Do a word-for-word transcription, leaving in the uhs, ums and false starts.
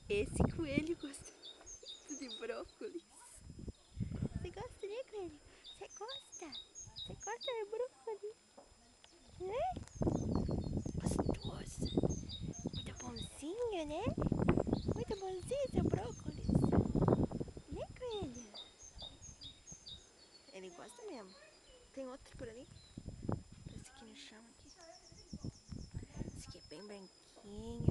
Esse coelho gosta muito de brócolis. Você gosta, né, coelho? Você gosta? Você gosta de brócolis? Né? Gostoso. Muito bonzinho, né? Muito bonzinho seu brócolis. Né, coelho? Ele gosta mesmo. Tem outro por ali? Esse aqui no chão aqui. Esse aqui é bem branquinho.